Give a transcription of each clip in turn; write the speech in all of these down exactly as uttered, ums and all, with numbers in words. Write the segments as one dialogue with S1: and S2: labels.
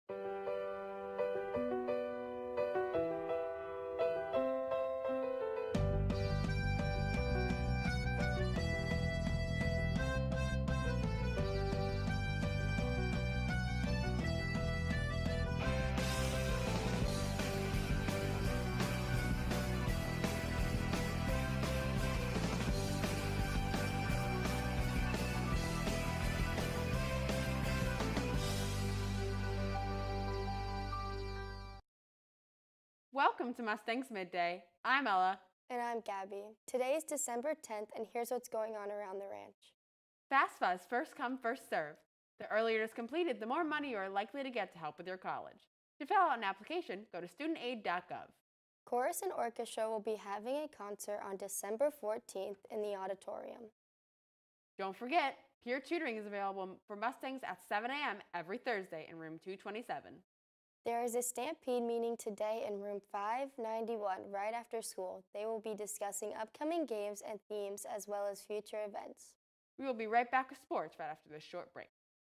S1: Welcome to Mustangs Midday. I'm Ella.
S2: And I'm Gabby. Today is December tenth, and here's what's going on around the ranch.
S1: FastFuzz, first come, first serve. The earlier it is completed, the more money you are likely to get to help with your college. To fill out an application, go to student aid dot gov.
S2: Chorus and Orchestra will be having a concert on December fourteenth in the auditorium.
S1: Don't forget, peer tutoring is available for Mustangs at seven A M every Thursday in room two twenty-seven.
S2: There is a Stampede meeting today in room five ninety-one right after school. They will be discussing upcoming games and themes as well as future events.
S1: We will be right back with sports right after this short break.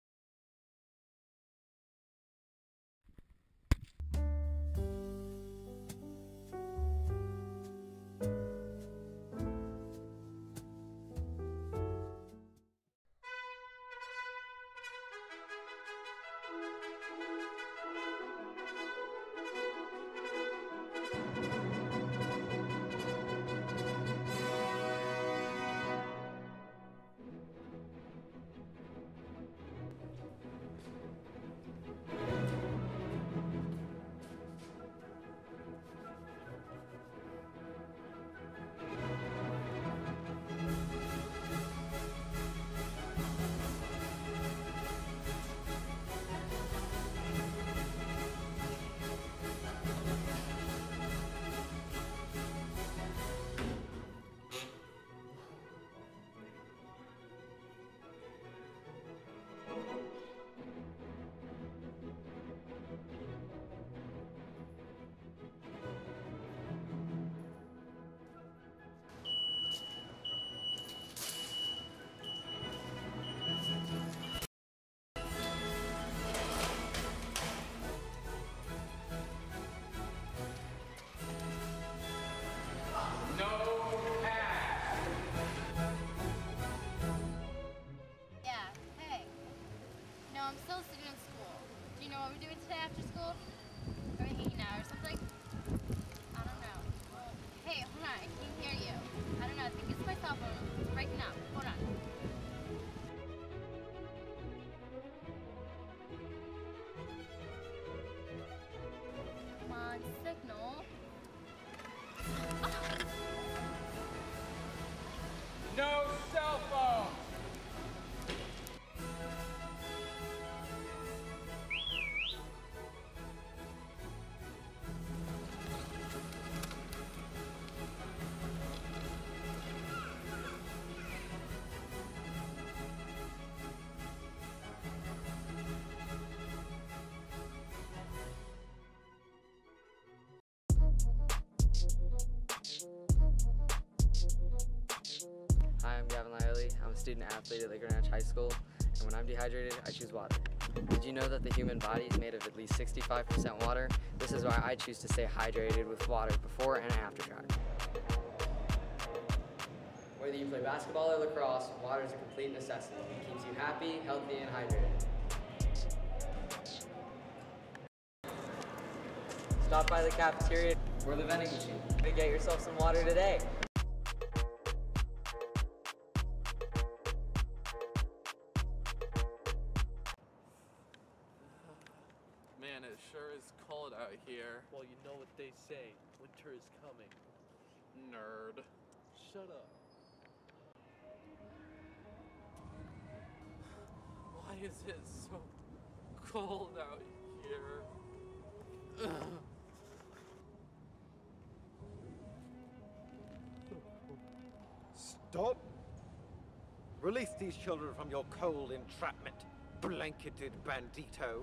S3: No cell phone!
S4: Hi, I'm Gavin Lyerly. I'm a student athlete at Lakewood Ranch High School, and when I'm dehydrated, I choose water. Did you know that the human body is made of at least sixty-five percent water? This is why I choose to stay hydrated with water before and after track. Whether you play basketball or lacrosse, water is a complete necessity. It keeps you happy, healthy, and hydrated. Stop by the cafeteria or the vending machine to get yourself some water today.
S3: Man, it sure is cold out here.
S5: Well, you know what they say, winter is coming.
S3: Nerd.
S5: Shut up.
S3: Why is it so cold out here? Ugh.
S6: Stop! Release these children from your cold entrapment, blanketed bandito.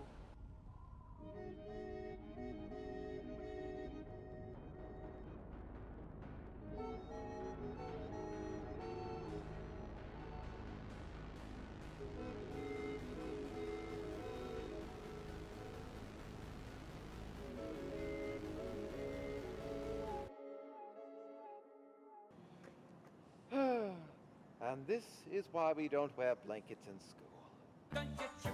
S6: And this is why we don't wear blankets in school.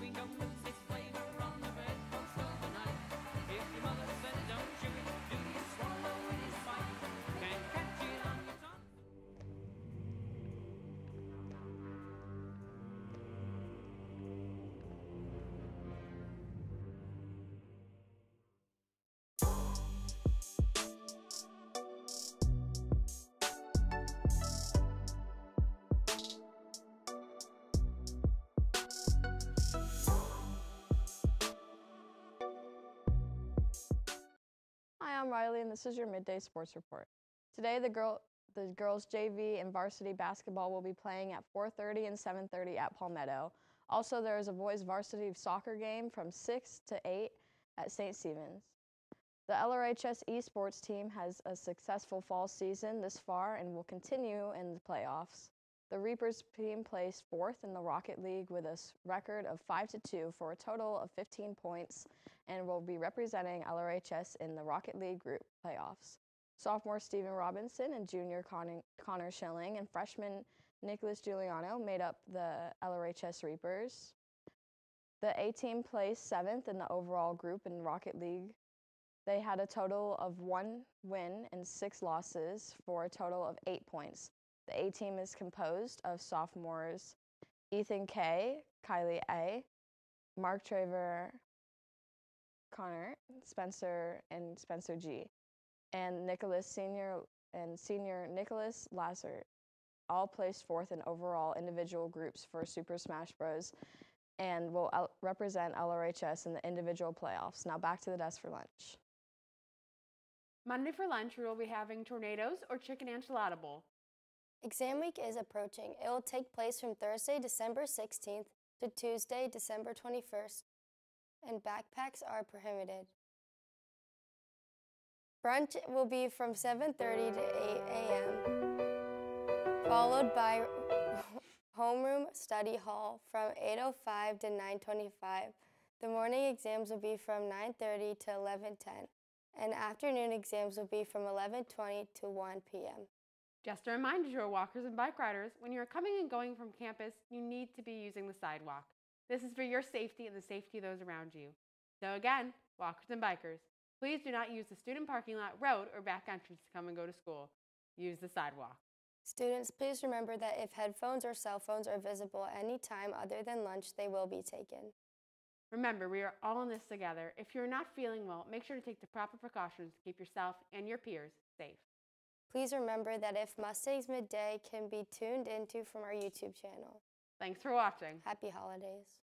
S7: Hi, I'm Riley, and this is your Midday Sports Report. Today, the, girl, the girls' J V and varsity basketball will be playing at four thirty and seven thirty at Palmetto. Also, there is a boys' varsity soccer game from six to eight at Saint Stephen's. The L R H S esports team has a successful fall season this far and will continue in the playoffs. The Reapers team placed fourth in the Rocket League with a s- record of five to two for a total of fifteen points and will be representing L R H S in the Rocket League group playoffs. Sophomore Stephen Robinson and junior Con- Connor Schilling and freshman Nicholas Giuliano made up the L R H S Reapers. The A team placed seventh in the overall group in Rocket League. They had a total of one win and six losses for a total of eight points. The A team is composed of sophomores Ethan K, Kylie A, Mark Traver, Connor, Spencer, and Spencer G, and Nicholas Senior and Senior Nicholas Lazar, all placed fourth in overall individual groups for Super Smash Bros. And will el- represent L R H S in the individual playoffs. Now back to the desk for lunch.
S1: Monday for lunch, we will be having tornadoes or chicken enchilada bowl.
S2: Exam week is approaching. It will take place from Thursday, December sixteenth to Tuesday, December twenty-first, and backpacks are prohibited. Brunch will be from seven thirty to eight a.m., followed by homeroom study hall from eight oh five to nine twenty-five. The morning exams will be from nine thirty to eleven ten, and afternoon exams will be from eleven twenty to one p.m.
S1: Just a reminder to our walkers and bike riders, when you are coming and going from campus, you need to be using the sidewalk. This is for your safety and the safety of those around you. So again, walkers and bikers, please do not use the student parking lot, road, or back entrance to come and go to school. Use the sidewalk.
S2: Students, please remember that if headphones or cell phones are visible any time other than lunch, they will be taken.
S1: Remember, we are all in this together. If you're not feeling well, make sure to take the proper precautions to keep yourself and your peers safe.
S2: Please remember that if Mustangs Midday can be tuned into from our YouTube channel.
S1: Thanks for watching.
S2: Happy holidays.